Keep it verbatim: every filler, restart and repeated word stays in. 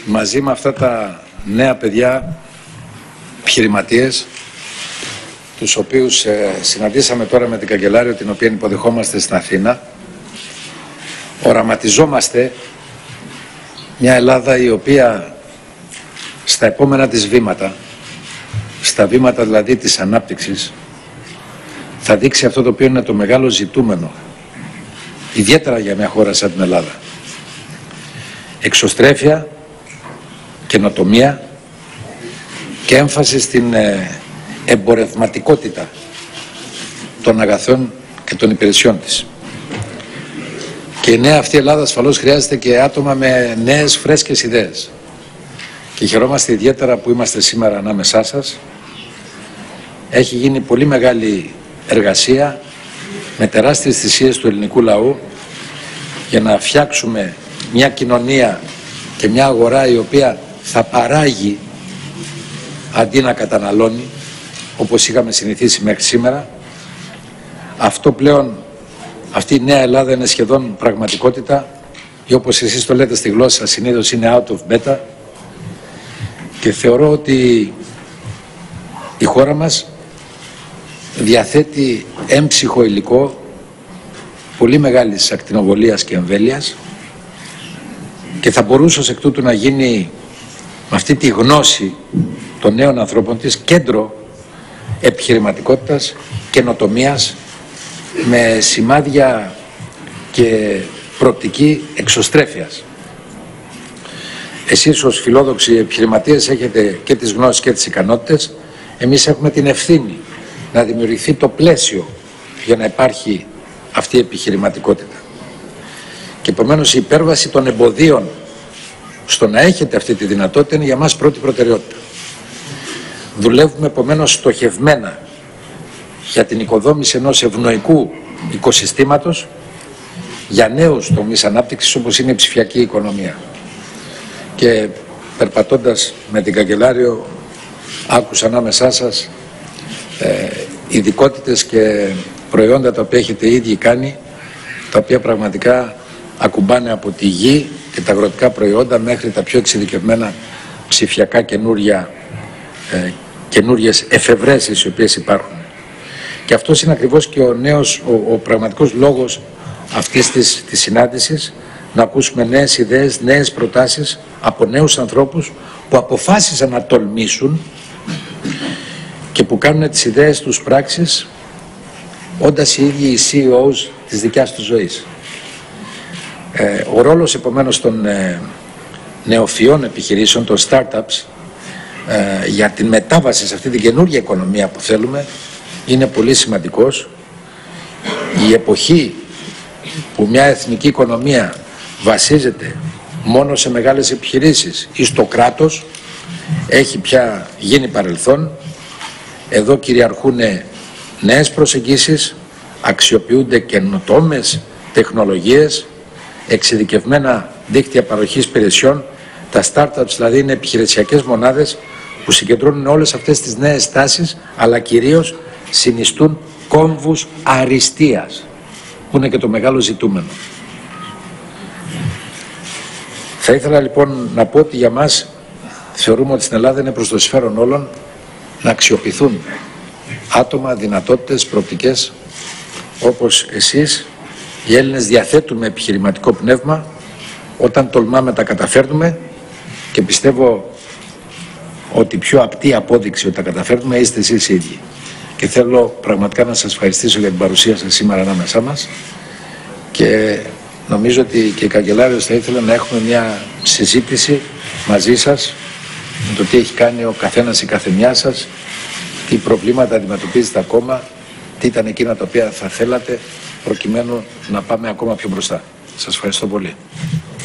μαζί με αυτά τα νέα παιδιά επιχειρηματίες, τους οποίους ε, συναντήσαμε τώρα με την Καγκελάριο, την οποία υποδεχόμαστε στην Αθήνα, οραματιζόμαστε μια Ελλάδα η οποία στα επόμενα της βήματα, στα βήματα δηλαδή της ανάπτυξης, θα δείξει αυτό το οποίο είναι το μεγάλο ζητούμενο, ιδιαίτερα για μια χώρα σαν την Ελλάδα. Εξωστρέφεια, καινοτομία και έμφαση στην εμπορευματικότητα των αγαθών και των υπηρεσιών της. Και η νέα αυτή Ελλάδα ασφαλώς χρειάζεται και άτομα με νέες φρέσκες ιδέες. Και χαιρόμαστε ιδιαίτερα που είμαστε σήμερα ανάμεσά σας. Έχει γίνει πολύ μεγάλη εργασία με τεράστιες θυσίες του ελληνικού λαού για να φτιάξουμε μια κοινωνία και μια αγορά η οποία θα παράγει αντί να καταναλώνει, όπως είχαμε συνηθίσει μέχρι σήμερα. Αυτό πλέον, αυτή η νέα Ελλάδα είναι σχεδόν πραγματικότητα, ή όπως εσείς το λέτε στη γλώσσα σας συνήθως είναι out of beta, και θεωρώ ότι η χώρα μας διαθέτει έμψυχο υλικό πολύ μεγάλης ακτινοβολίας και εμβέλειας και θα μπορούσε ως εκ τούτου να γίνει με αυτή τη γνώση των νέων ανθρώπων της κέντρο επιχειρηματικότητας, καινοτομίας, με σημάδια και προοπτική εξωστρέφειας. Εσείς ως φιλόδοξοι επιχειρηματίες έχετε και τις γνώσεις και τις ικανότητες. Εμείς έχουμε την ευθύνη να δημιουργηθεί το πλαίσιο για να υπάρχει αυτή η επιχειρηματικότητα. Και επομένως η υπέρβαση των εμποδίων στο να έχετε αυτή τη δυνατότητα είναι για μας πρώτη προτεραιότητα. Δουλεύουμε επομένως στοχευμένα για την οικοδόμηση ενός ευνοϊκού οικοσυστήματος για νέους τομείς ανάπτυξης όπως είναι η ψηφιακή οικονομία. Και περπατώντας με την Καγκελάριο άκουσα ανάμεσά σας ε, ειδικότητες και προϊόντα τα οποία έχετε ήδη κάνει, τα οποία πραγματικά ακουμπάνε από τη γη και τα αγροτικά προϊόντα μέχρι τα πιο εξειδικευμένα ψηφιακά καινούρια, ε, καινούριες εφευρέσεις οι οποίες υπάρχουν. Και αυτός είναι ακριβώς και ο νέος, ο, ο πραγματικός λόγος αυτής της, της συνάντησης, να ακούσουμε νέες ιδέες, νέες προτάσεις από νέους ανθρώπους που αποφάσισαν να τολμήσουν και που κάνουν τις ιδέες τους πράξεις όντας οι ίδιοι οι σι ι ό's της δικιάς τους ζωής. Ε, ο ρόλος επομένως των ε, νεοφυών επιχειρήσεων, των startups, ε, για την μετάβαση σε αυτή την καινούργια οικονομία που θέλουμε είναι πολύ σημαντικός. Η εποχή που μια εθνική οικονομία βασίζεται μόνο σε μεγάλες επιχειρήσεις ή στο κράτος έχει πια γίνει παρελθόν. Εδώ κυριαρχούν νέες προσεγγίσεις, αξιοποιούνται καινοτόμες τεχνολογίες, εξειδικευμένα δίκτυα παροχής υπηρεσιών. Τα startups δηλαδή είναι επιχειρησιακές μονάδες που συγκεντρώνουν όλες αυτές τις νέες τάσεις, αλλά κυρίως συνιστούν κόμβους αριστείας, που είναι και το μεγάλο ζητούμενο. Θα ήθελα λοιπόν να πω ότι για μας θεωρούμε ότι στην Ελλάδα είναι προς το συμφέρον όλων να αξιοποιηθούν άτομα, δυνατότητες, προοπτικές όπως εσείς. Οι Έλληνες διαθέτουν με επιχειρηματικό πνεύμα. Όταν τολμάμε τα καταφέρνουμε και πιστεύω ότι πιο απτή απόδειξη ότι τα καταφέρνουμε είστε εσείς οι ίδιοι. Και θέλω πραγματικά να σας ευχαριστήσω για την παρουσία σας σήμερα ανάμεσά μας και νομίζω ότι και η Καγκελάριος θα ήθελε να έχουμε μια συζήτηση μαζί σας με το τι έχει κάνει ο καθένας η καθεμιά σας, τι προβλήματα αντιμετωπίζετε ακόμα, τι ήταν εκείνα τα οποία θα θέλατε προκειμένου να πάμε ακόμα πιο μπροστά. Σας ευχαριστώ πολύ.